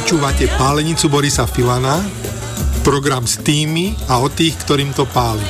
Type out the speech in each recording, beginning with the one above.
Počúvate Pálenicu Borisa Filana, program s tými a o tých, ktorým to páli.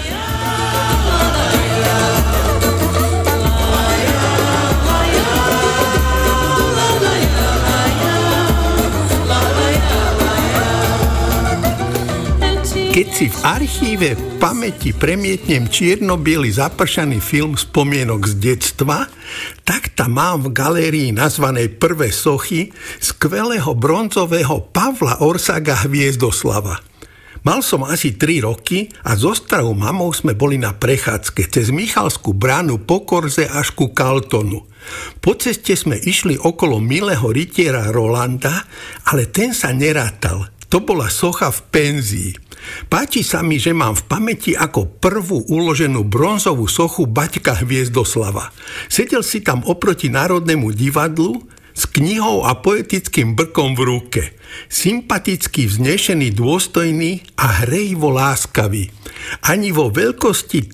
Keď si v archíve pamäti premietnem čierno-biely zapršaný film spomienok z detstva, tak tam mám v galérii nazvanej Prvé sochy skvelého bronzového Pavla Orsaga Hviezdoslava. Mal som asi 3 roky a so starou mamou sme boli na prechádzke cez Michalskú bránu po Korze až ku Kaltonu. Po ceste sme išli okolo milého rytiera Rolanda, ale ten sa nerátal. To bola socha v penzii. Páči sa mi, že mám v pamäti ako prvú uloženú bronzovú sochu Baťka Hviezdoslava. Sedel si tam oproti Národnému divadlu s knihou a poetickým brkom v ruke. Sympatický, vznešený, dôstojný a hrejivo láskavý. Ani vo veľkosti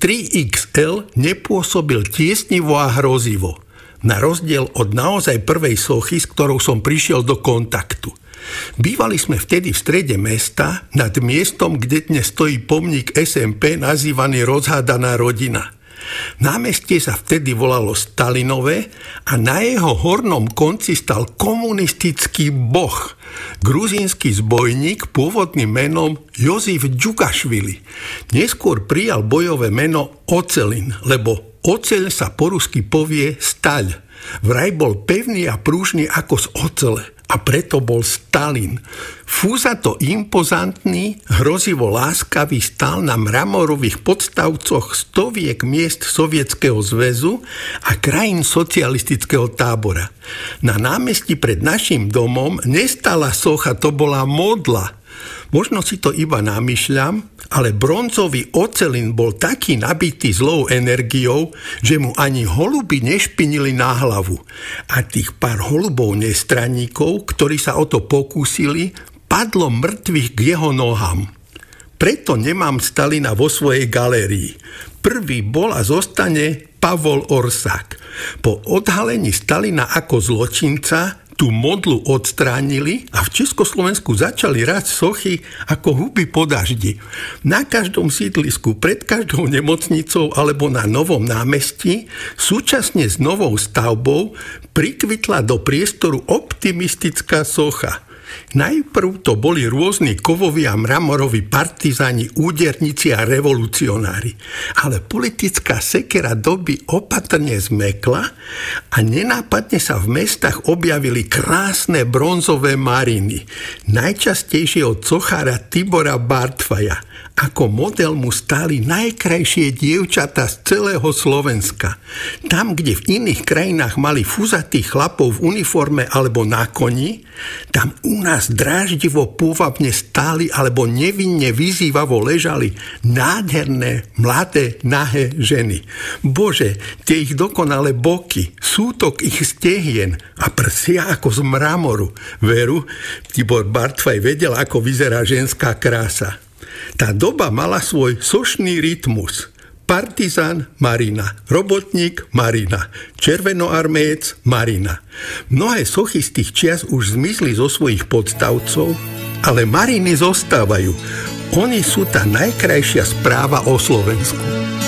3XL nepôsobil tiesnivo a hrozivo. Na rozdiel od naozaj prvej sochy, s ktorou som prišiel do kontaktu. Bývali sme vtedy v strede mesta, nad miestom, kde dnes stojí pomník SMP nazývaný Rozhádaná rodina. Námestie sa vtedy volalo Stalinové a na jeho hornom konci stal komunistický boh, gruzínsky zbojník pôvodným menom Jozif Džugašvili. Neskôr prijal bojové meno Ocelin, lebo oceľ sa po rusky povie staľ. Vraj bol pevný a prúžny ako z ocele. A preto bol Stalin. Fúzato impozantný, hrozivo láskavý stál na mramorových podstavcoch stoviek miest Sovietskeho zväzu a krajín socialistického tábora. Na námestí pred našim domom nestala socha, to bola modla. Možno si to iba namýšľam, ale bronzový ocelin bol taký nabitý zlou energiou, že mu ani holuby nešpinili na hlavu. A tých pár holubov nestraníkov, ktorí sa o to pokúsili, padlo mŕtvych k jeho nohám. Preto nemám Stalina vo svojej galérii. Prvý bol a zostane Pavol Orsák. Po odhalení Stalina ako zločinca tú modlu odstránili a v Československu začali rásť sochy ako huby po daždi. Na každom sídlisku, pred každou nemocnicou alebo na novom námestí, súčasne s novou stavbou, prikvitla do priestoru optimistická socha. Najprv to boli rôzni kovoví a mramoroví partizáni, úderníci a revolucionári. Ale politická sekera doby opatrne zmekla a nenápadne sa v mestách objavili krásne bronzové mariny. Najčastejšie od sochára Tibora Bartfaja. Ako model mu stáli najkrajšie dievčatá z celého Slovenska. Tam, kde v iných krajinách mali fúzatých chlapov v uniforme alebo na koni, tam u nás dráždivo pôvabne stáli alebo nevinne vyzývavo ležali nádherné, mladé, nahé ženy. Bože, tie ich dokonalé boky, sútok ich stehien a prsia ako z mramoru. Veru, Tibor Bartfaj vedel, ako vyzerá ženská krása. Tá doba mala svoj sošný rytmus. Partizán Marina, robotník Marina, červenoarméjec Marina. Mnohé sochy z tých čias už zmizli zo svojich podstavcov, ale Mariny zostávajú. Oni sú tá najkrajšia správa o Slovensku.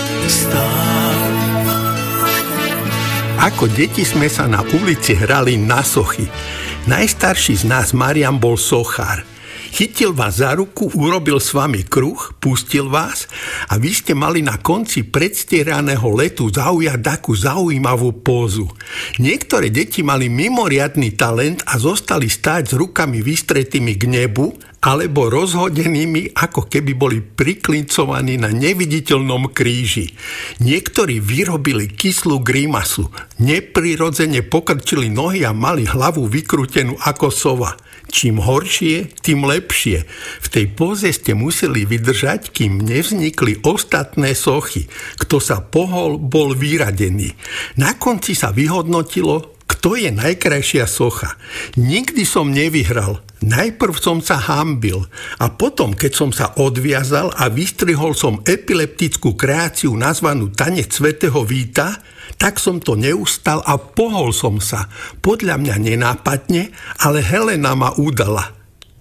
Ako deti sme sa na ulici hrali na sochy. Najstarší z nás, Marian, bol sochár. Chytil vás za ruku, urobil s vami kruh, pustil vás a vy ste mali na konci predstieraného letu zaujať takú zaujímavú pózu. Niektoré deti mali mimoriadny talent a zostali stáť s rukami vystretými k nebu alebo rozhodenými, ako keby boli priklincovaní na neviditeľnom kríži. Niektorí vyrobili kyslú grimasu, neprirodzene pokrčili nohy a mali hlavu vykrútenú ako sova. Čím horšie, tým lepšie. V tej póze ste museli vydržať, kým nevznikli ostatné sochy. Kto sa pohol, bol vyradený. Na konci sa vyhodnotilo, kto je najkrajšia socha. Nikdy som nevyhral. Najprv som sa hanbil a potom, keď som sa odviazal a vystrihol som epileptickú kreáciu nazvanú Tanec svätého Víta, tak som to neustal a pohol som sa. Podľa mňa nenápadne, ale Helena ma udala.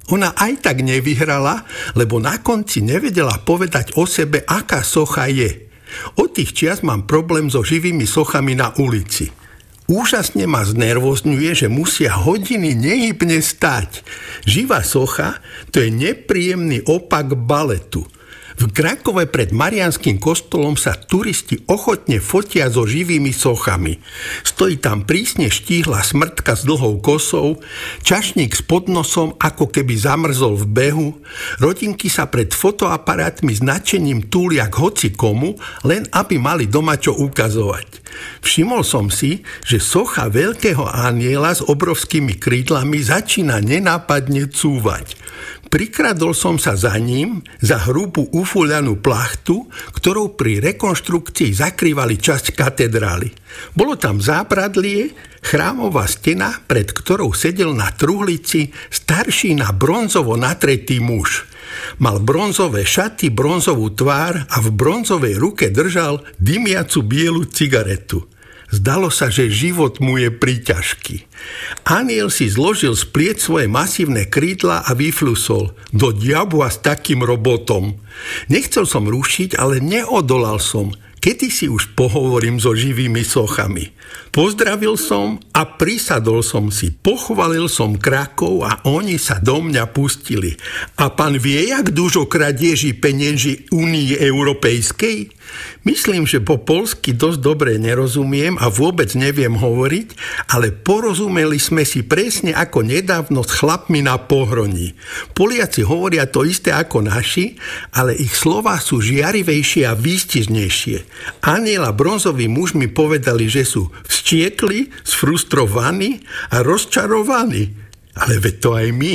Ona aj tak nevyhrala, lebo na konci nevedela povedať o sebe, aká socha je. Od tých čias mám problém so živými sochami na ulici. Úžasne ma znervozňuje, že musia hodiny nehybne stáť. Živá socha, to je nepríjemný opak baletu. V Krakove pred Mariánskym kostolom sa turisti ochotne fotia so živými sochami. Stojí tam prísne štíhla smrtka s dlhou kosou, čašník s podnosom, ako keby zamrzol v behu, rodinky sa pred fotoaparátmi s nadšením túlia k hocikomu, len aby mali doma čo ukazovať. Všimol som si, že socha veľkého anjela s obrovskými krídlami začína nenápadne cúvať. Prikradol som sa za ním, za hrubú ufúľanú plachtu, ktorou pri rekonštrukcii zakrývali časť katedrály. Bolo tam zábradlie, chrámová stena, pred ktorou sedel na truhlici starší na bronzovo natretý muž. Mal bronzové šaty, bronzovú tvár a v bronzovej ruke držal dymiacu bielu cigaretu. Zdalo sa, že život mu je príťažký. Aniel si zložil z pliec svoje masívne krídla a vyflusol. Do diabla s takým robotom. Nechcel som rušiť, ale neodolal som. Kedy si už pohovorím so živými sochami. Pozdravil som a prisadol som si. Pochválil som Krakov a oni sa do mňa pustili. A pán vie, jak dužo kradieži peniazy Únii Európejskej? Myslím, že po poľsky dosť dobre nerozumiem a vôbec neviem hovoriť, ale porozumeli sme si presne ako nedávno s chlapmi na Pohroní. Poliaci hovoria to isté ako naši, ale ich slová sú žiarivejšie a výstižnejšie. Aniel a bronzový muž mi povedali, že sú vstiekli, sfrustrovaní a rozčarovaní. Ale veď to aj my.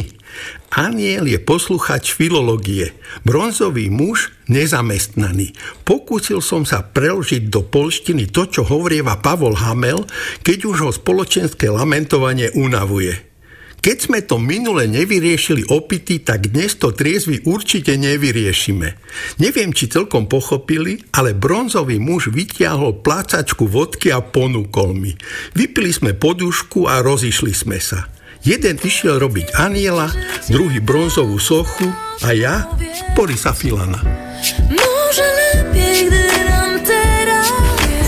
Aniel je posluchač filológie, bronzový muž nezamestnaný. Pokúsil som sa preložiť do poľštiny to, čo hovorieva Pavol Hamel, keď už ho spoločenské lamentovanie unavuje. Keď sme to minule nevyriešili opity, tak dnes to triezvy určite nevyriešime. Neviem, či celkom pochopili, ale bronzový muž vytiahol plácačku vodky a ponúkol mi. Vypili sme podušku a rozišli sme sa. Jeden išiel robiť aniela, druhý bronzovú sochu a ja Borisa Filana. Môže lepiej, gdy nám teraz je.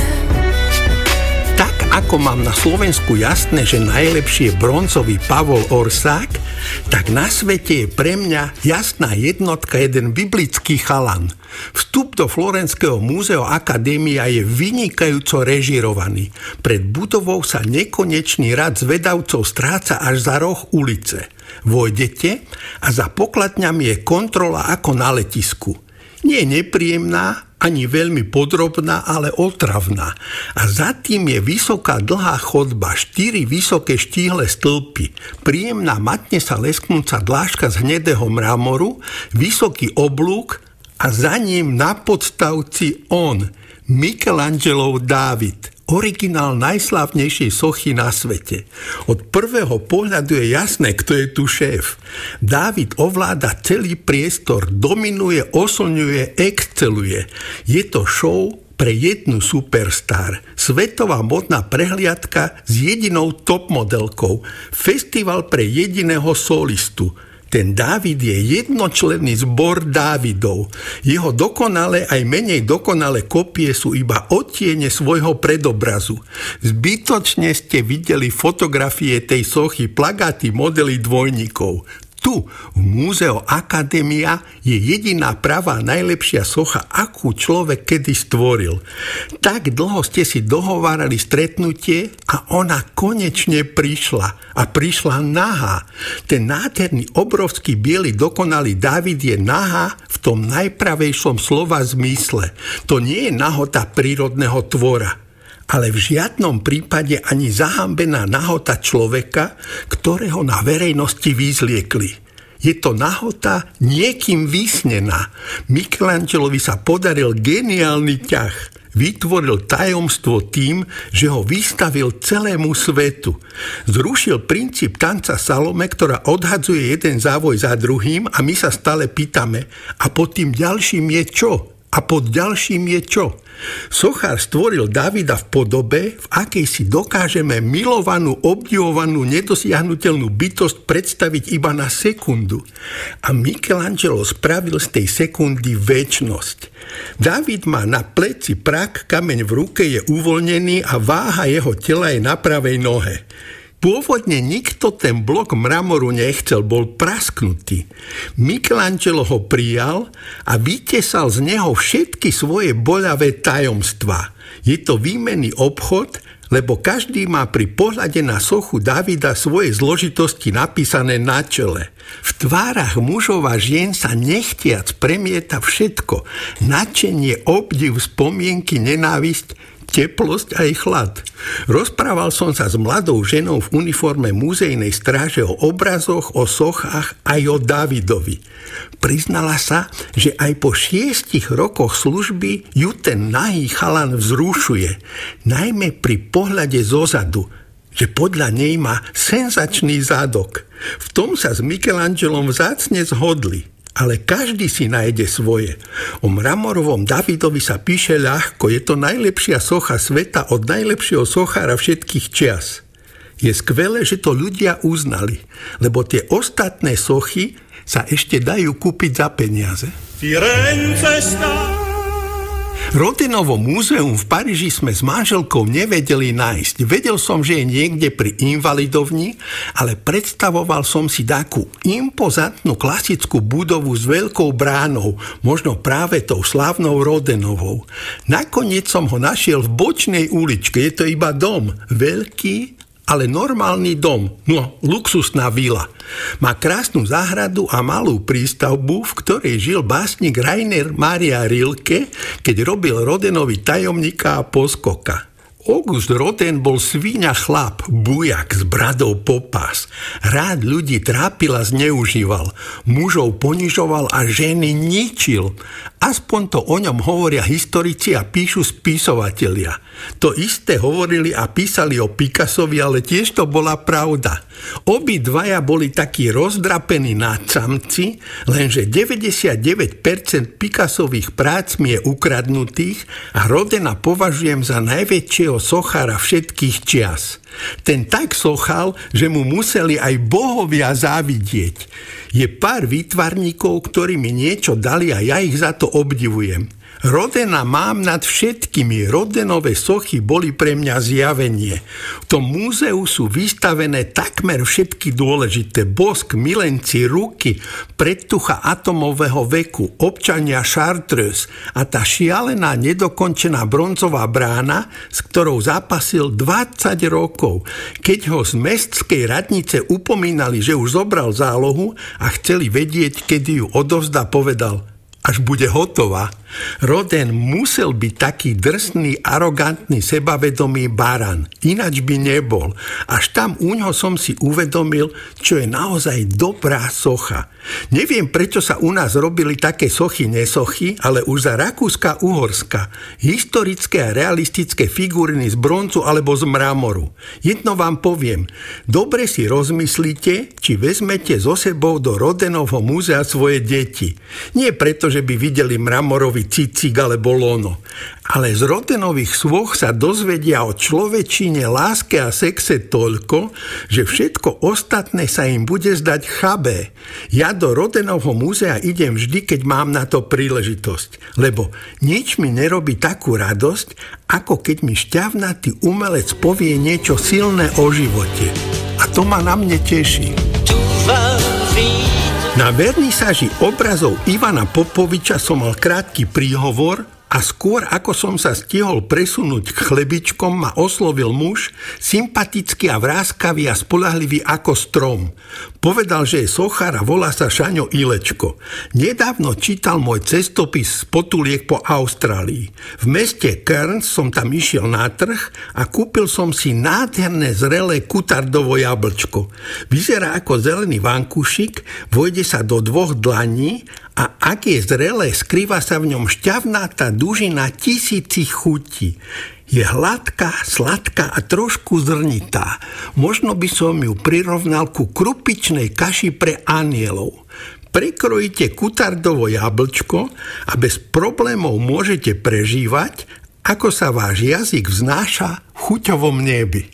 Tak ako mám na Slovensku jasné, že najlepšie je bronzový Pavol Orsák, tak na svete je pre mňa jasná jednotka jeden biblický chalan. Vstup do Florenského múzea Akadémia je vynikajúco režirovaný. Pred budovou sa nekonečný rad zvedavcov stráca až za roh ulice. Vojdete a za pokladňami je kontrola ako na letisku. Nie je nepríjemná, ani veľmi podrobná, ale otravná. A za tým je vysoká dlhá chodba, 4 vysoké štíhle stĺpy, príjemná matne sa lesknúca dláška z hnedého mramoru, vysoký oblúk a za ním na podstavci on, Michelangelov Dávid, originál najslávnejšej sochy na svete. Od prvého pohľadu je jasné, kto je tu šéf. Dávid ovláda celý priestor, dominuje, oslňuje, exceluje. Je to show pre jednu superstar. Svetová modná prehliadka s jedinou top modelkou. Festival pre jediného solistu. Ten Dávid je jednočlenný zbor Dávidov. Jeho dokonalé aj menej dokonalé kopie sú iba odtiene svojho predobrazu. Zbytočne ste videli fotografie tej sochy, plagáty, modely dvojníkov. Tu, v múzeu Akadémia, je jediná pravá najlepšia socha, akú človek kedy stvoril. Tak dlho ste si dohovárali stretnutie a ona konečne prišla. A prišla nahá. Ten nádherný, obrovský, biely, dokonalý Dávid je nahá v tom najpravejšom slova zmysle. To nie je nahota prírodného tvora, ale v žiadnom prípade ani zahambená nahota človeka, ktorého na verejnosti vyzliekli. Je to nahota niekým vysnená. Michelangelovi sa podaril geniálny ťah. Vytvoril tajomstvo tým, že ho vystavil celému svetu. Zrušil princíp tanca Salome, ktorá odhadzuje jeden závoj za druhým a my sa stále pýtame, a pod tým ďalším je čo? A pod ďalším je čo? Sochár stvoril Davida v podobe, v akej si dokážeme milovanú, obdivovanú, nedosiahnuteľnú bytosť predstaviť iba na sekundu. A Michelangelo spravil z tej sekundy večnosť. David má na pleci prak, kameň v ruke je uvoľnený a váha jeho tela je na pravej nohe. Pôvodne nikto ten blok mramoru nechcel, bol prasknutý. Michelangelo ho prijal a vytesal z neho všetky svoje boľavé tajomstvá. Je to výmenný obchod, lebo každý má pri pohľade na sochu Davida svoje zložitosti napísané na čele. V tvárach mužov a žien sa nechtiac premieta všetko. Nadšenie, obdiv, spomienky, nenávisť, teplosť aj chlad. Rozprával som sa s mladou ženou v uniforme múzejnej stráže o obrazoch, o sochách aj o Davidovi. Priznala sa, že aj po 6 rokoch služby ju ten nahý chalan vzrušuje, najmä pri pohľade zozadu, že podľa nej má senzačný zadok. V tom sa s Michelangelom vzácne zhodli. Ale každý si nájde svoje. O mramorovom Davidovi sa píše ľahko. Je to najlepšia socha sveta od najlepšieho sochára všetkých čias. Je skvelé, že to ľudia uznali, lebo tie ostatné sochy sa ešte dajú kúpiť za peniaze. Rodenovo múzeum v Paríži sme s manželkou nevedeli nájsť. Vedel som, že je niekde pri Invalidovni, ale predstavoval som si takú impozantnú klasickú budovu s veľkou bránou, možno práve tou slávnou Rodenovou. Nakoniec som ho našiel v bočnej uličke. Je to iba dom, veľký, ale normálny dom, no luxusná vila. Má krásnu záhradu a malú prístavbu, v ktorej žil básnik Rainer Maria Rilke, keď robil Rodenovi tajomníka a poskoka. August Rodin bol svíňa chlap, bujak s bradou po pás. Rád ľudí trápil a zneužíval. Mužov ponižoval a ženy ničil. Aspoň to o ňom hovoria historici a píšu spisovatelia. To isté hovorili a písali o Picassovi, ale tiež to bola pravda. Obidvaja boli takí rozdrapení nadsamci, lenže 99% Picassových prác mi je ukradnutých a Rodina považujem za najväčšieho sochára všetkých čias. Ten tak sochal, že mu museli aj bohovia závidieť. Je pár výtvarníkov, ktorí mi niečo dali a ja ich za to obdivujem. Rodena mám nad všetkými. Rodenové sochy boli pre mňa zjavenie. V tom múzeu sú vystavené takmer všetky dôležité. Bosk, milenci, ruky, predtucha atomového veku, občania Chartreuse a tá šialená nedokončená bronzová brána, s ktorou zápasil 20 rokov. Keď ho z mestskej radnice upomínali, že už zobral zálohu a chceli vedieť, kedy ju odovzdá, povedal: až bude hotová. Rodin musel byť taký drsný, arogantný, sebavedomý baran. Ináč by nebol. Až tam uňho som si uvedomil, čo je naozaj dobrá socha. Neviem, prečo sa u nás robili také sochy, nesochy, ale už za Rakúska-Uhorska. Historické a realistické figuriny z bronzu alebo z mramoru. Jedno vám poviem. Dobre si rozmyslite, či vezmete so sebou do Rodenovho múzea svoje deti. Nie preto, že by videli mramorový cicík alebo lono. Ale z Rodenových svoch sa dozvedia o človečine, láske a sexe toľko, že všetko ostatné sa im bude zdať chabé. Ja do Rodenovho múzea idem vždy, keď mám na to príležitosť. Lebo nič mi nerobí takú radosť, ako keď mi šťavnatý umelec povie niečo silné o živote. A to ma na mne teší. Na vernisáži obrazov Ivana Popoviča som mal krátky príhovor a skôr ako som sa stihol presunúť k chlebičkom, ma oslovil muž, sympatický a vráskavý a spoľahlivý ako strom. Povedal, že je sochár a volá sa Šaňo Ilečko. Nedávno čítal môj cestopis z potuliek po Austrálii. V meste Cairns som tam išiel na trh a kúpil som si nádherné zrelé kutardovo jablčko. Vyzerá ako zelený vankušik, vojde sa do 2 dlaní a ak je zrelé, skrýva sa v ňom šťavnatá dužina tisícich chutí. Je hladká, sladká a trošku zrnitá. Možno by som ju prirovnal ku krupičnej kaši pre anielov. Prekrojíte kutardovo jablčko a bez problémov môžete prežívať, ako sa váš jazyk vznáša v chuťovom nebi.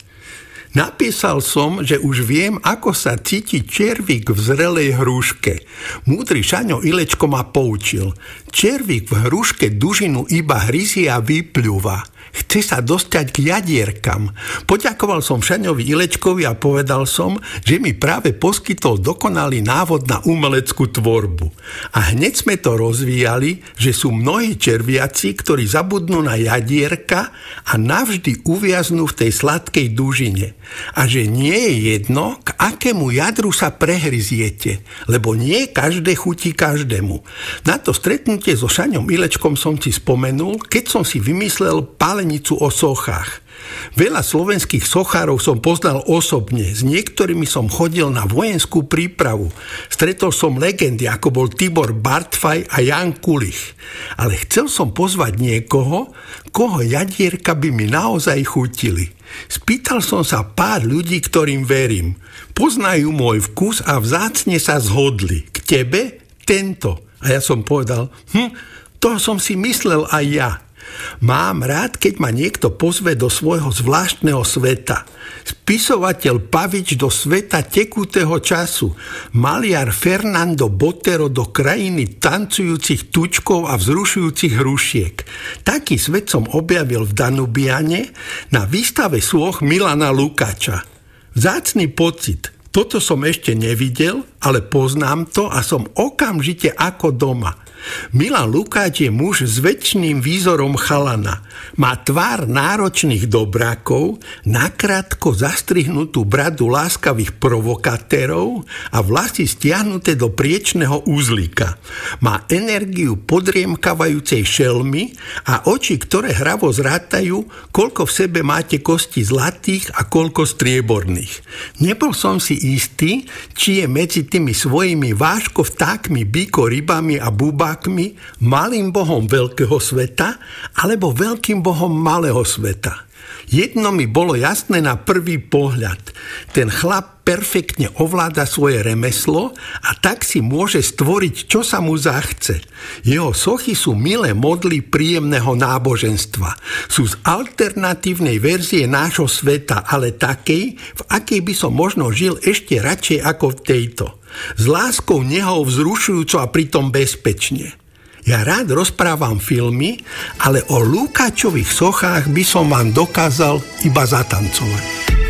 Napísal som, že už viem, ako sa cíti červík v zrelej hruške. Múdry Šaňo Ilečko ma poučil. Červík v hruške dužinu iba hryzie a vypľúva. Chce sa dostať k jadierkam. Poďakoval som Šaňovi Ilečkovi a povedal som, že mi práve poskytol dokonalý návod na umeleckú tvorbu. A hneď sme to rozvíjali, že sú mnohí červiaci, ktorí zabudnú na jadierka a navždy uviaznú v tej sladkej dužine. A že nie je jedno, k akému jadru sa prehryziete, lebo nie každé chutí každému. Na to stretnutie so Šaňom Ilečkom som si spomenul, keď som si vymyslel palenicu o sochách. Veľa slovenských sochárov som poznal osobne, s niektorými som chodil na vojenskú prípravu. Stretol som legendy, ako bol Tibor Bartfaj a Jan Kulich. Ale chcel som pozvať niekoho, koho jadierka by mi naozaj chutili. Spýtal som sa pár ľudí, ktorým verím. Poznajú môj vkus a vzácne sa zhodli. K tebe tento. A ja som povedal, to som si myslel aj ja. Mám rád, keď ma niekto pozve do svojho zvláštneho sveta. Spisovateľ Pavič do sveta tekutého času. Maliar Fernando Botero do krajiny tancujúcich tučkov a vzrušujúcich hrušiek. Taký svet som objavil v Danubiane na výstave sôch Milana Lukáča. Vzácny pocit. Toto som ešte nevidel, ale poznám to a som okamžite ako doma. Milan Lukáč je muž s väčšným výzorom chalana. Má tvár náročných dobrákov, nakrátko zastrihnutú bradu láskavých provokatérov a vlasy stiahnuté do priečného úzlika. Má energiu podriemkavajúcej šelmy a oči, ktoré hravo zrátajú, koľko v sebe máte kosti zlatých a koľko strieborných. Nebol som si istý, či je medzi tými svojimi vážko vtákmi, bíko, rybami a búbami malým bohom veľkého sveta alebo veľkým bohom malého sveta. Jedno mi bolo jasné na prvý pohľad. Ten chlap perfektne ovláda svoje remeslo a tak si môže stvoriť, čo sa mu zachce. Jeho sochy sú milé modly príjemného náboženstva. Sú z alternatívnej verzie nášho sveta, ale takej, v akej by som možno žil ešte radšej ako v tejto. S láskou, nehou, vzrušujúco a pritom bezpečne. Ja rád rozprávam filmy, ale o Lukáčových sochách by som vám dokázal iba zatancovať.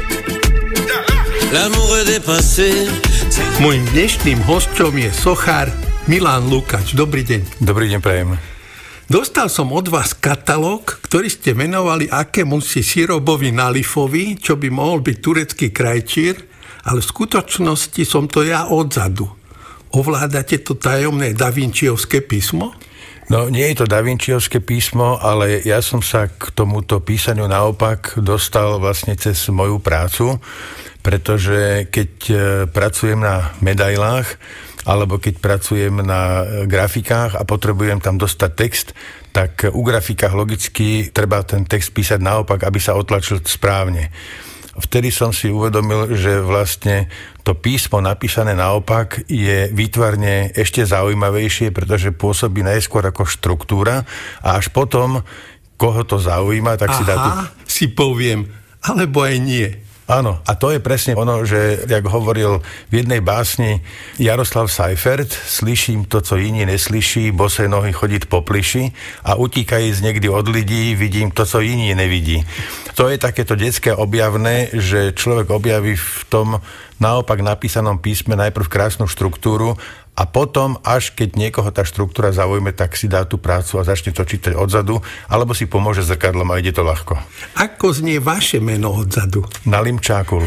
Mojím dnešným hosťom je sochár Milan Lukáč. Dobrý deň. Dobrý deň, prajem. Dostal som od vás katalóg, ktorý ste venovali akémusi Sirobovi Nalifovi, čo by mohol byť turecký krajčír, ale v skutočnosti som to ja odzadu. Ovládate to tajomné Da Vinciovské písmo? No, nie je to Da Vinciovské písmo, ale ja som sa k tomuto písaniu naopak dostal vlastne cez moju prácu, pretože keď pracujem na medailách, alebo keď pracujem na grafikách a potrebujem tam dostať text, tak u grafikách logicky treba ten text písať naopak, aby sa otlačil správne. Vtedy som si uvedomil, že vlastne to písmo napísané naopak je výtvarne ešte zaujímavejšie, pretože pôsobí najskôr ako štruktúra a až potom, koho to zaujíma, tak si dá tu... si poviem, alebo aj nie. Áno, a to je presne ono, že, jak hovoril v jednej básni Jaroslav Seifert, slyším to, co iní neslyší, bosé nohy chodiť po plyši a utíkajíc niekdy od lidí, vidím to, co iní nevidí. To je takéto detské objavné, že človek objaví v tom naopak napísanom písme najprv krásnu štruktúru a potom, až keď niekoho tá štruktúra zaujme, tak si dá tú prácu a začne to čítať odzadu, alebo si pomôže zrkadlom a ide to ľahko. Ako znie vaše meno odzadu? Nalimčákul.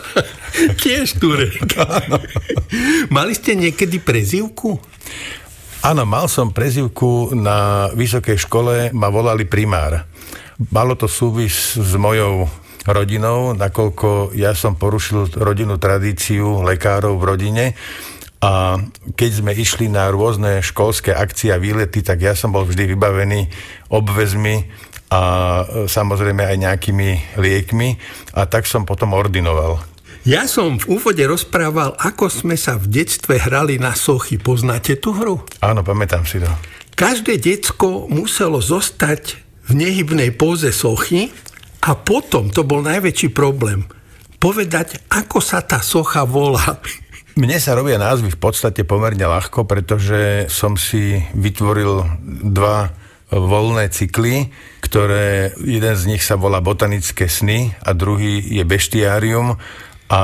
Tiež Turek. Mali ste niekedy prezývku? Áno, mal som prezývku na vysokej škole, ma volali primár. Malo to súvis s mojou rodinou, nakoľko ja som porušil rodinnú tradíciu lekárov v rodine. A keď sme išli na rôzne školské akcie a výlety, tak ja som bol vždy vybavený obväzmi a samozrejme aj nejakými liekmi a tak som potom ordinoval. Ja som v úvode rozprával, ako sme sa v detstve hrali na sochy. Poznáte tú hru? Áno, pamätám si to. Každé decko muselo zostať v nehybnej póze sochy a potom, to bol najväčší problém, povedať, ako sa tá socha volá. Mne sa robia názvy v podstate pomerne ľahko, pretože som si vytvoril 2 voľné cykly, ktoré jeden z nich sa volá Botanické sny a druhý je Bestiárium. A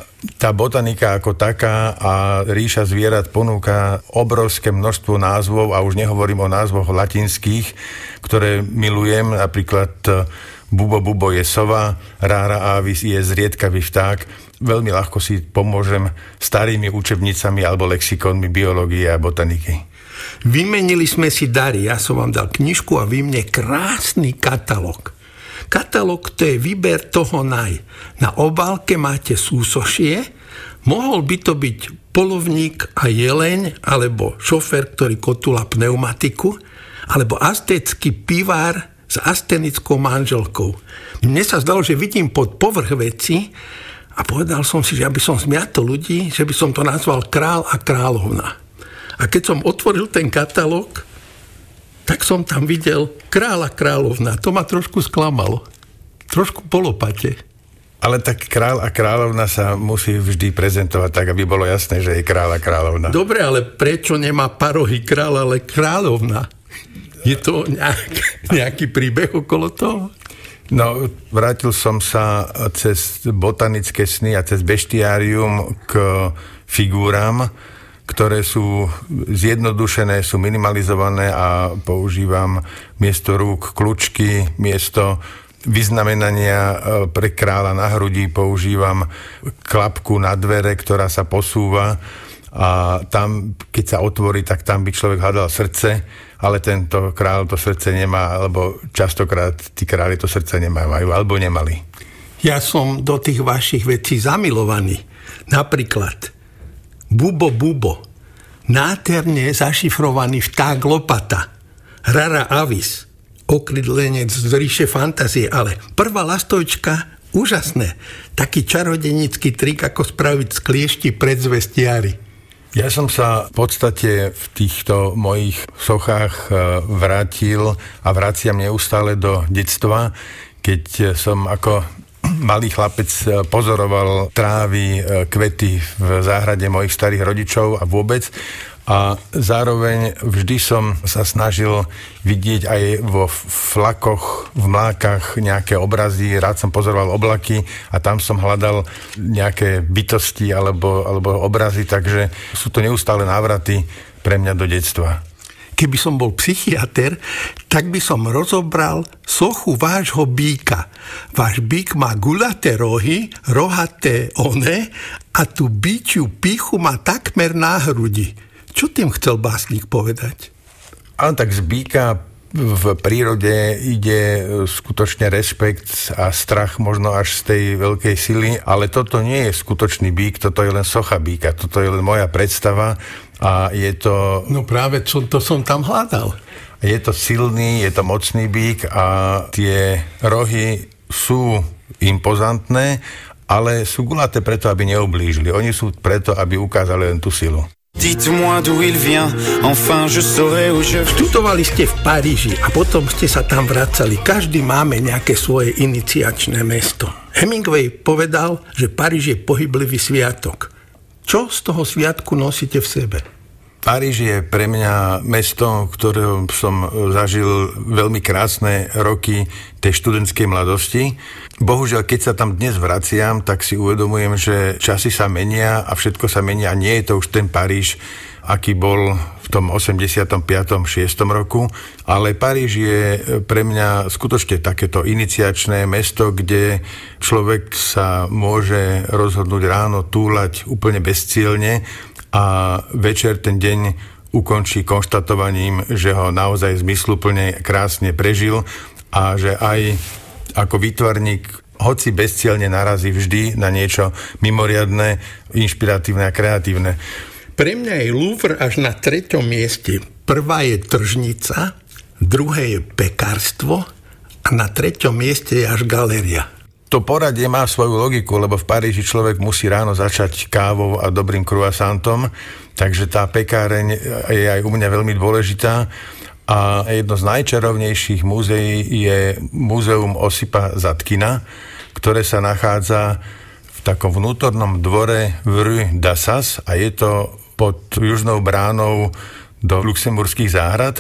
tá botanika ako taká a ríša zvierat ponúka obrovské množstvo názvov a už nehovorím o názvoch latinských, ktoré milujem, napríklad Bubo Bubo je sova, Rara avis je zriedkavý vták. Veľmi ľahko si pomôžem starými učebnicami alebo lexikónmi biológie a botaniky. Vymenili sme si dary, ja som vám dal knižku a vy mne krásny katalóg. Katalóg to je výber toho naj. Na obálke máte súsošie, mohol by to byť polovník a jeleň, alebo šofér, ktorý kotúla pneumatiku, alebo aztécky pivár s astenickou manželkou. Mne sa zdalo, že vidím pod povrch veci a povedal som si, že aby som zmiatol ľudí, že by som to nazval Král a kráľovna. A keď som otvoril ten katalóg, tak som tam videl Král a kráľovna. To ma trošku sklamalo. Trošku po lopate. Ale tak Král a kráľovna sa musí vždy prezentovať tak, aby bolo jasné, že je Král a kráľovna. Dobre, ale prečo nemá parohy kráľ, ale kráľovna? Je to nejaký príbeh okolo toho? No, vrátil som sa cez Botanické sny a cez Bestiárium k figúram, ktoré sú zjednodušené, sú minimalizované a používam miesto rúk kľúčky, miesto vyznamenania pre kráľa na hrudi používam klapku na dvere, ktorá sa posúva a tam, keď sa otvorí, tak tam by človek hľadal srdce, ale tento kráľ to srdce nemá, alebo častokrát tí králi to srdce nemajú, alebo nemali. Ja som do tých vašich vecí zamilovaný. Napríklad Bubo Bubo, nádherne zašifrovaný vták lopata, Rara avis, okrydlenec z ríše fantázie, ale prvá lastovčka, úžasné, taký čarodenický trik, ako spraviť z kliešti predzvestiári. Ja som sa v podstate v týchto mojich sochách vrátil a vraciam neustále do detstva, keď som ako malý chlapec pozoroval trávy, kvety v záhrade mojich starých rodičov a vôbec. A zároveň vždy som sa snažil vidieť aj vo flakoch, v mlákach nejaké obrazy. Rád som pozoroval oblaky a tam som hľadal nejaké bytosti alebo obrazy, takže sú to neustále návraty pre mňa do detstva. Keby som bol psychiater, tak by som rozobral sochu vášho býka. Váš býk má gulaté rohy, rohaté one a tú býčiu pýchu má takmer na hrudi. Čo tým chcel básnik povedať? Ale tak z býka v prírode ide skutočne rešpekt a strach možno až z tej veľkej sily, ale toto nie je skutočný býk, toto je len socha býka, toto je len moja predstava a je to... No práve to som tam hľadal. Je to silný, je to mocný býk a tie rohy sú impozantné, ale sú gulaté preto, aby neublížili. Oni sú preto, aby ukázali len tú silu. Dites-moi d'où il vient, enfin je saurai où je... Študovali ste v Paríži a potom ste sa tam vracali. Každý máme nejaké svoje iniciačné mesto. Hemingway povedal, že Paríž je pohyblivý sviatok. Čo z toho sviatku nosíte v sebe? Paríž je pre mňa mesto, ktoré som zažil veľmi krásne roky tej študentskej mladosti. Bohužiaľ, keď sa tam dnes vraciam, tak si uvedomujem, že časy sa menia a všetko sa menia a nie je to už ten Paríž, aký bol v tom 85. 6. roku, ale Paríž je pre mňa skutočne takéto iniciačné mesto, kde človek sa môže rozhodnúť ráno túlať úplne bezcielne a večer ten deň ukončí konštatovaním, že ho naozaj zmysluplne krásne prežil a že aj ako výtvarník hoci bezcielne narazí vždy na niečo mimoriadne, inšpiratívne a kreatívne. Pre mňa je Louvre až na 3. mieste. Prvá je tržnica, druhé je pekárstvo a na 3. mieste je až galéria. To poradie má svoju logiku, lebo v Paríži človek musí ráno začať kávou a dobrým croissantom, takže tá pekáreň je aj u mňa veľmi dôležitá. A jedno z najčarovnejších múzeí je Múzeum Osipa Zadkina, ktoré sa nachádza v takom vnútornom dvore v Rue d'Assas a je to pod južnou bránou do Luxemburských záhrad.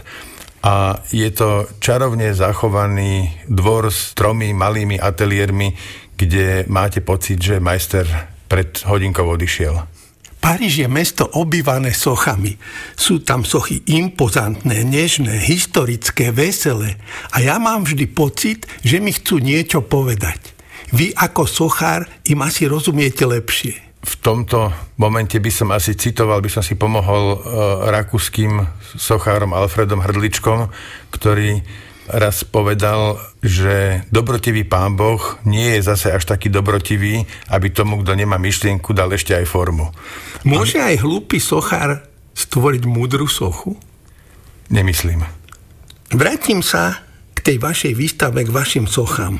A je to čarovne zachovaný dvor s 3 malými ateliérmi, kde máte pocit, že majster pred hodinkou odišiel. Paríž je mesto obývané sochami. Sú tam sochy impozantné, nežné, historické, veselé. A ja mám vždy pocit, že mi chcú niečo povedať. Vy ako sochár im asi rozumiete lepšie. V tomto momente by som asi citoval, by som si pomohol rakúskym sochárom Alfredom Hrdličkom, ktorý raz povedal, že dobrotivý Pán Boh nie je zase až taký dobrotivý, aby tomu, kto nemá myšlienku, dal ešte aj formu. Môže aj hlúpy sochár stvoriť múdru sochu? Nemyslím. Vrátim sa k tej vašej výstave, k vašim sochám.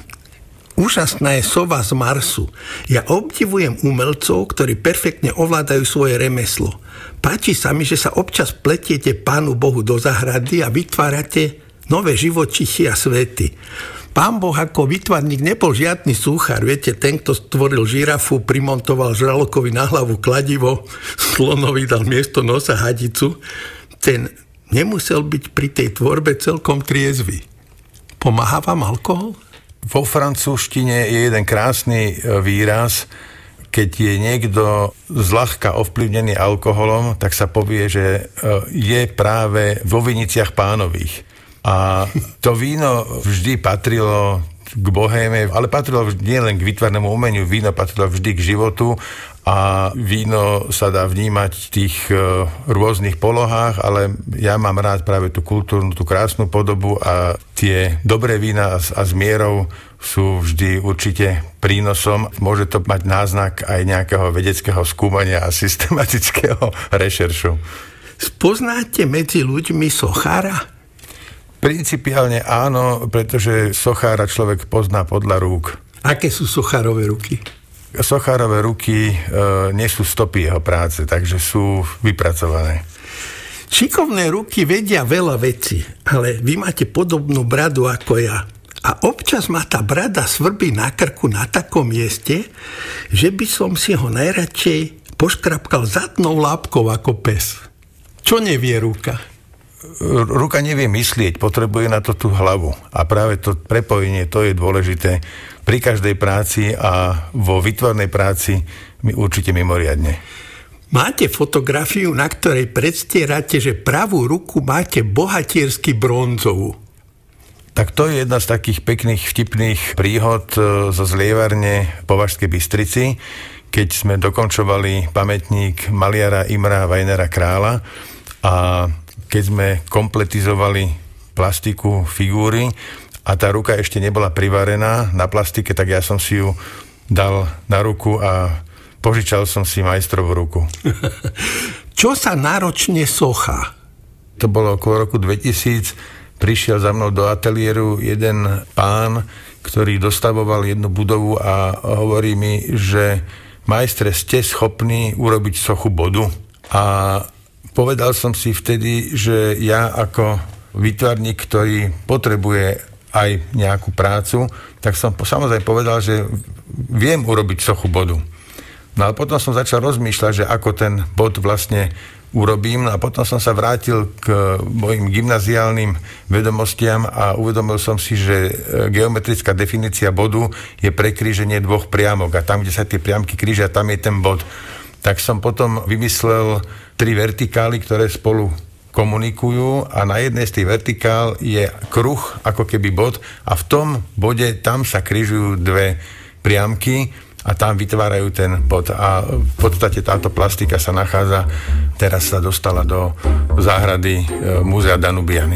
Úžasná je sova z Marsu. Ja obdivujem umelcov, ktorí perfektne ovládajú svoje remeslo. Páči sa mi, že sa občas pletiete Pánu Bohu do záhrady a vytvárate nové živočichy a svety. Pán Boh ako výtvarník nebol žiadny súchar. Viete, ten, kto stvoril žirafu, primontoval žralokovi na hlavu kladivo, slonovi dal miesto nosa hadicu, ten nemusel byť pri tej tvorbe celkom triezvy. Pomáha vám alkohol? Vo francúzštine je jeden krásny výraz, keď je niekto zľahka ovplyvnený alkoholom, tak sa povie, že je práve vo viniciach Pánových. A to víno vždy patrilo k bohéme, ale patrilo nie len k výtvarnému umeniu, víno patrilo vždy k životu a víno sa dá vnímať v tých rôznych polohách, ale ja mám rád práve tú kultúrnu, tú krásnu podobu a tie dobré vína a s mierou sú vždy určite prínosom. Môže to mať náznak aj nejakého vedeckého skúmania a systematického rešeršu. Spoznáte medzi ľuďmi sochára? Principiálne áno, pretože sochára človek pozná podľa rúk. Aké sú sochárove ruky? Sochárove ruky nie sú stopy jeho práce, takže sú vypracované. Šikovné ruky vedia veľa vecí, ale vy máte podobnú bradu ako ja. A občas ma tá brada svrbí na krku na takom mieste, že by som si ho najradšej poškrapkal zadnou lápkou ako pes. Čo nevie ruka? Ruka nevie myslieť, potrebuje na to tú hlavu. A práve to prepojenie, to je dôležité pri každej práci a vo výtvarnej práci určite mimoriadne. Máte fotografiu, na ktorej predstierate, že pravú ruku máte bohatiersky bronzovú. Tak to je jedna z takých pekných, vtipných príhod zo zlievarne Považskej Bystrici, keď sme dokončovali pamätník maliara Imra Weinera Krála a keď sme kompletizovali plastiku figúry a tá ruka ešte nebola privarená na plastike, tak ja som si ju dal na ruku a požičal som si majstrovú ruku. Čo sa náročne sochá? To bolo okolo roku 2000. Prišiel za mnou do ateliéru jeden pán, ktorý dostavoval jednu budovu a hovorí mi, že majstre, ste schopní urobiť sochu bodu? A povedal som si vtedy, že ja ako výtvarník, ktorý potrebuje aj nejakú prácu, tak som samozrejme povedal, že viem urobiť sochu bodu. No ale potom som začal rozmýšľať, že ako ten bod vlastne urobím, a potom som sa vrátil k mojim gymnaziálnym vedomostiam a uvedomil som si, že geometrická definícia bodu je prekríženie dvoch priamok a tam, kde sa tie priamky krížia, tam je ten bod. Tak som potom vymyslel 3 vertikály, ktoré spolu komunikujú a na jednej z tých vertikál je kruh, ako keby bod, a v tom bode tam sa križujú 2 priamky a tam vytvárajú ten bod. A v podstate táto plastika sa nachádza, teraz sa dostala do záhrady Múzea Danubiany.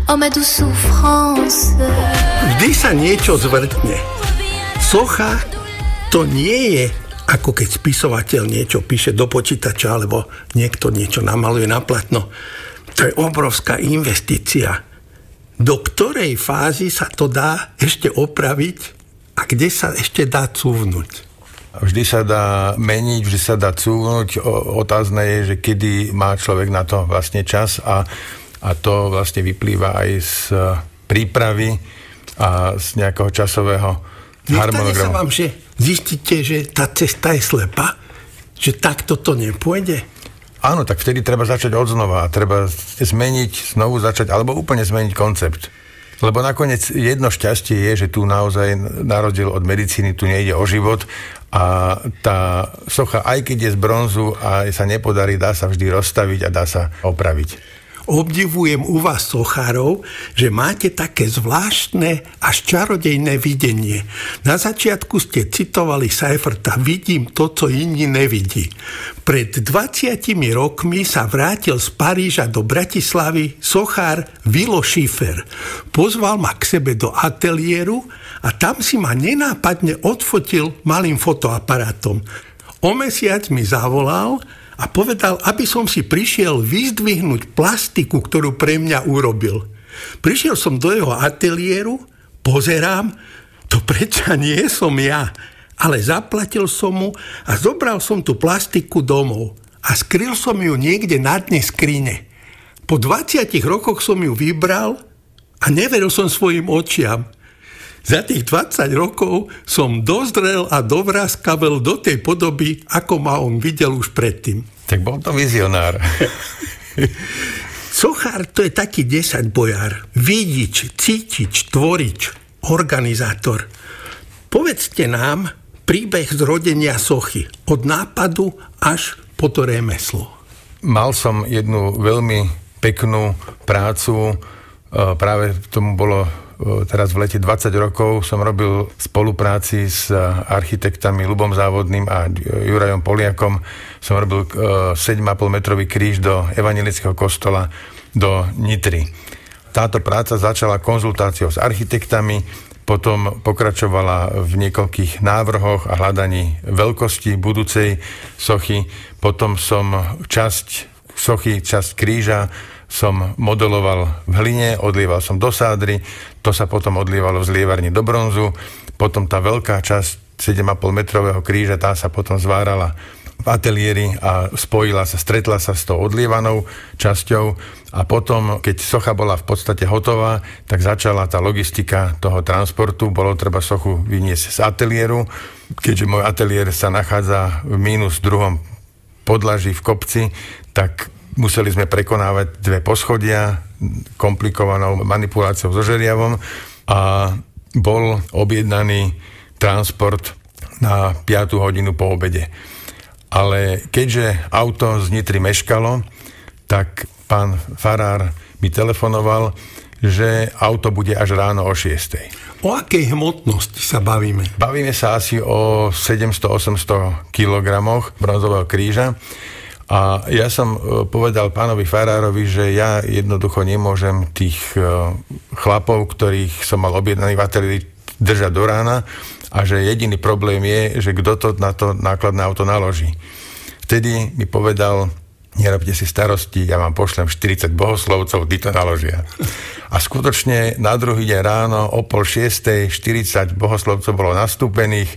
Vždy sa niečo zvrtne. Socha to nie je ako keď spisovateľ niečo píše do počítača alebo niekto niečo namaluje na platno. To je obrovská investícia. Do ktorej fázy sa to dá ešte opraviť a kde sa ešte dá cúvnuť? Vždy sa dá meniť, vždy sa dá cúvnuť. Otázne je, že kedy má človek na to vlastne čas a to vlastne vyplýva aj z prípravy a z nejakého časového harmonogramu. Nestane sa vám, že zistíte, že tá cesta je slepá? Že takto to nepôjde? Áno, tak vtedy treba začať odznova. Treba zmeniť, znovu začať, alebo úplne zmeniť koncept. Lebo nakoniec jedno šťastie je, že tu naozaj, na rozdiel od medicíny, tu nejde o život a tá socha, aj keď je z bronzu a sa nepodarí, dá sa vždy rozstaviť a dá sa opraviť. Obdivujem u vás sochárov, že máte také zvláštne až čarodejné videnie. Na začiatku ste citovali Seiferta "Vidím to, co iní nevidí". Pred 20 rokmi sa vrátil z Paríža do Bratislavy sochár Vilo Schiffer. Pozval ma k sebe do ateliéru a tam si ma nenápadne odfotil malým fotoaparátom. O mesiac mi zavolal a povedal, aby som si prišiel vyzdvihnúť plastiku, ktorú pre mňa urobil. Prišiel som do jeho ateliéru, pozerám, to predsa nie som ja, ale zaplatil som mu a zobral som tú plastiku domov a skryl som ju niekde na dne skrine. Po 20 rokoch som ju vybral a neveril som svojim očiam. Za tých 20 rokov som dozrel a dovraskavel do tej podoby, ako ma on videl už predtým. Tak bol to vizionár. Sochár to je taký 10 bojár. Vidič, cítič, tvorič, organizátor. Povedzte nám príbeh zrodenia sochy. Od nápadu až po to remeslo. Mal som jednu veľmi peknú prácu. Práve tomu bolo teraz v lete 20 rokov. Som robil v spolupráci s architektami Ľubom Závodným a Jurajom Poliakom. Som robil 7,5 metrový kríž do evanjelického kostola do Nitry. Táto práca začala konzultáciou s architektami, potom pokračovala v niekoľkých návrhoch a hľadaní veľkosti budúcej sochy. Potom som časť sochy, časť kríža som modeloval v hline, odlieval som do sádry, to sa potom odlievalo v zlievarni do bronzu, potom tá veľká časť 7,5 metrového kríža, tá sa potom zvárala v ateliéri a stretla sa s tou odlievanou časťou a potom, keď socha bola v podstate hotová, tak začala tá logistika toho transportu, bolo treba sochu vyniesť z ateliéru, keďže môj ateliér sa nachádza v -2. podlaží v kopci, tak museli sme prekonávať 2 poschodia komplikovanou manipuláciou so žeriavom a bol objednaný transport na 5. hodinu po obede. Ale keďže auto z Nitry meškalo, tak pán farár mi telefonoval, že auto bude až ráno o 6. O akej hmotnosti sa bavíme? Bavíme sa asi o 700-800 kilogramoch bronzového kríža. A ja som povedal pánovi farárovi, že ja jednoducho nemôžem tých chlapov, ktorých som mal objednaný v ateliéri, držať do rána a že jediný problém je, že kto to na to nákladné auto naloží. Vtedy mi povedal, nerobte si starosti, ja vám pošlem 40 bohoslovcov, tí to naložia. A skutočne na druhý deň ráno o 5:30 40 bohoslovcov bolo nastúpených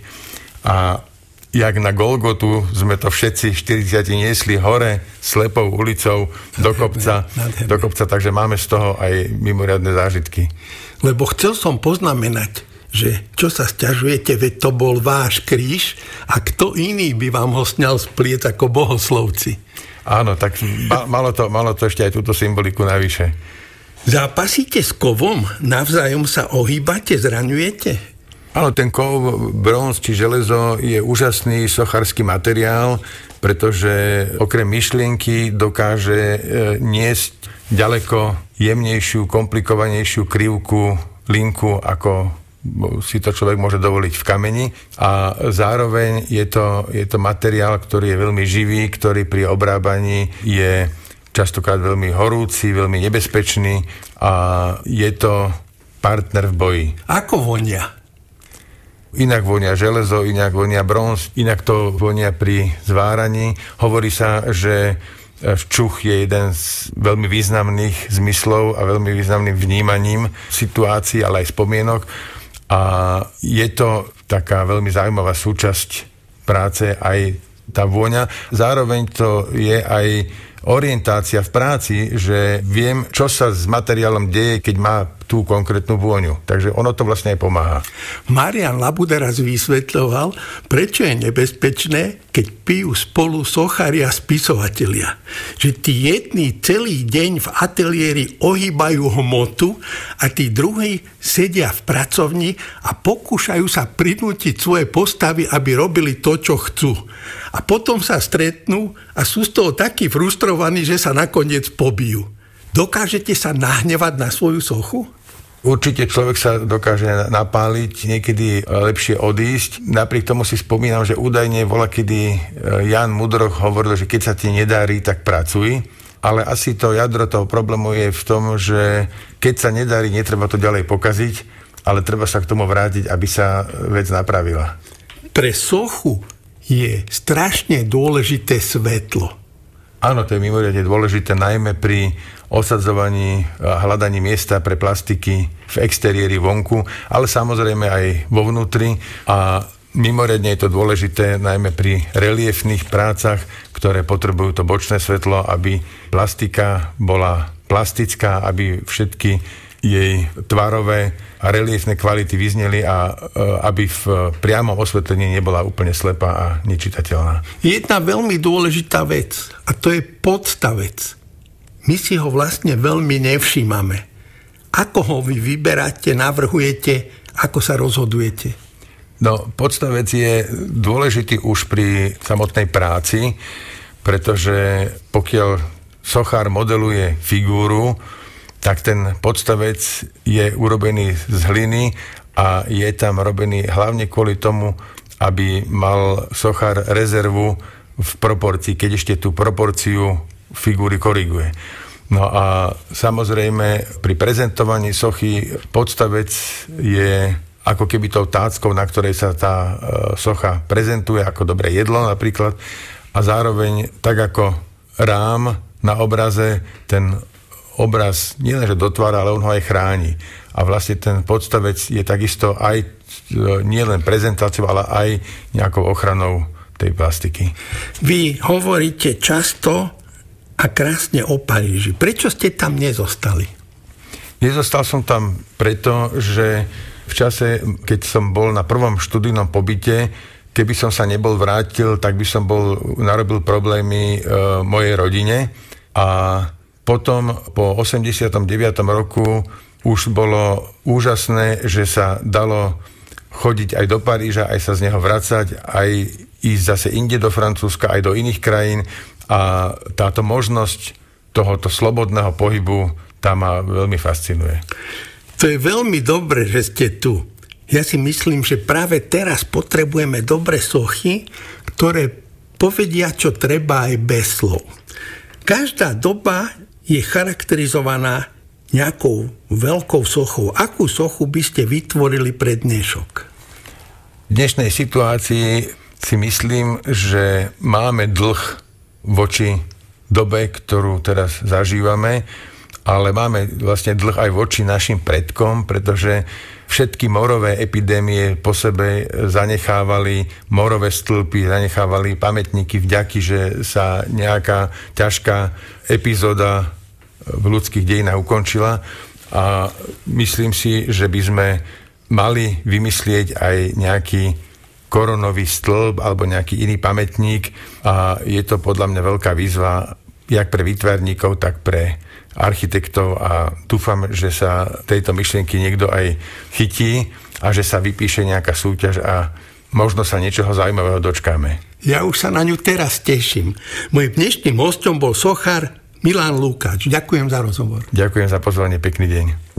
a jak na Golgotu sme to všetci 40 niesli hore slepou ulicou do kopca, takže máme z toho aj mimoriadne zážitky. Lebo chcel som poznamenať, že čo sa sťažujete, veď to bol váš kríž a kto iný by vám ho sňal z pliec ako bohoslovci. Áno, tak malo to ešte aj túto symboliku navyše. Zápasíte s kovom? Navzájom sa ohýbate, zraňujete? Áno, ten kov, bronz či železo je úžasný sochársky materiál, pretože okrem myšlienky dokáže niesť ďaleko jemnejšiu, komplikovanejšiu krivku, linku, ako si to človek môže dovoliť v kameni. A zároveň je to materiál, ktorý je veľmi živý, ktorý pri obrábaní je častokrát veľmi horúci, veľmi nebezpečný a je to partner v boji. Ako vonia? Inak vonia železo, inak vonia bronz, inak to vonia pri zváraní. Hovorí sa, že čuch je jeden z veľmi významných zmyslov a veľmi významným vnímaním situácií, ale aj spomienok. A je to taká veľmi zaujímavá súčasť práce, aj tá vôňa. Zároveň to je aj orientácia v práci, že viem, čo sa s materiálom deje, keď má tú konkrétnu vôňu. Takže ono to vlastne aj pomáha. Marian Labuda raz vysvetľoval, prečo je nebezpečné, keď pijú spolu sochári a spisovatelia. Že tí jedni celý deň v ateliéri ohýbajú hmotu a tí druhí sedia v pracovni a pokúšajú sa prinútiť svoje postavy, aby robili to, čo chcú. A potom sa stretnú a sú z toho takí frustrovaní, že sa nakoniec pobijú. Dokážete sa nahnevať na svoju sochu? Určite človek sa dokáže napáliť, niekedy lepšie odísť. Napriek tomu si spomínam, že údajne volakedy Jan Mudroch hovoril, že keď sa ti nedarí, tak pracuj. Ale asi to jadro toho problému je v tom, že keď sa nedarí, netreba to ďalej pokaziť, ale treba sa k tomu vrátiť, aby sa vec napravila. Pre sochu je strašne dôležité svetlo. Áno, to je mimoriadne dôležité, najmä pri osadzovaní a hľadaní miesta pre plastiky v exteriéri vonku, ale samozrejme aj vo vnútri. A mimoriadne je to dôležité najmä pri reliefných prácach, ktoré potrebujú to bočné svetlo, aby plastika bola plastická, aby všetky jej tvarové a reliefné kvality vyzneli a aby v priamom osvetlení nebola úplne slepá a nečitateľná. Jedna veľmi dôležitá vec, a to je podstavec. My si ho vlastne veľmi nevšímame. Ako ho vy vyberáte, navrhujete, ako sa rozhodujete? No, podstavec je dôležitý už pri samotnej práci, pretože pokiaľ sochár modeluje figúru, tak ten podstavec je urobený z hliny a je tam robený hlavne kvôli tomu, aby mal sochár rezervu v proporcii, keď ešte tú proporciu figúry koriguje. No a samozrejme pri prezentovaní sochy podstavec je ako keby tou táckou, na ktorej sa tá socha prezentuje, ako dobré jedlo napríklad, a zároveň tak ako rám na obraze, ten obraz nielenže dotvára, ale on ho aj chráni. A vlastne ten podstavec je takisto aj nielen prezentáciou, ale aj nejakou ochranou tej plastiky. Vy hovoríte často a krásne o Paríži. Prečo ste tam nezostali? Nezostal som tam preto, že v čase, keď som bol na prvom študijnom pobyte, keby som sa nebol vrátil, tak by som narobil problémy mojej rodine. A potom po 89. roku už bolo úžasné, že sa dalo chodiť aj do Paríža, aj sa z neho vracať, aj ísť zase inde do Francúzska, aj do iných krajín. A táto možnosť tohoto slobodného pohybu tá ma veľmi fascinuje. To je veľmi dobre, že ste tu. Ja si myslím, že práve teraz potrebujeme dobré sochy, ktoré povedia, čo treba aj bez slov. Každá doba je charakterizovaná nejakou veľkou sochou. Akú sochu by ste vytvorili pre dnešok? V dnešnej situácii si myslím, že máme dlh voči dobe, ktorú teraz zažívame, ale máme vlastne dlh aj voči našim predkom, pretože všetky morové epidémie po sebe zanechávali morové stĺpy, zanechávali pamätníky vďaky, že sa nejaká ťažká epizóda v ľudských dejinách ukončila, a myslím si, že by sme mali vymyslieť aj nejaký koronový stĺp alebo nejaký iný pamätník, a je to podľa mňa veľká výzva jak pre výtvarníkov, tak pre architektov, a dúfam, že sa tejto myšlienky niekto aj chytí a že sa vypíše nejaká súťaž a možno sa niečoho zaujímavého dočkáme. Ja už sa na ňu teraz teším. Mojím dnešným hosťom bol sochár Milan Lukáč. Ďakujem za rozhovor. Ďakujem za pozvanie, pekný deň.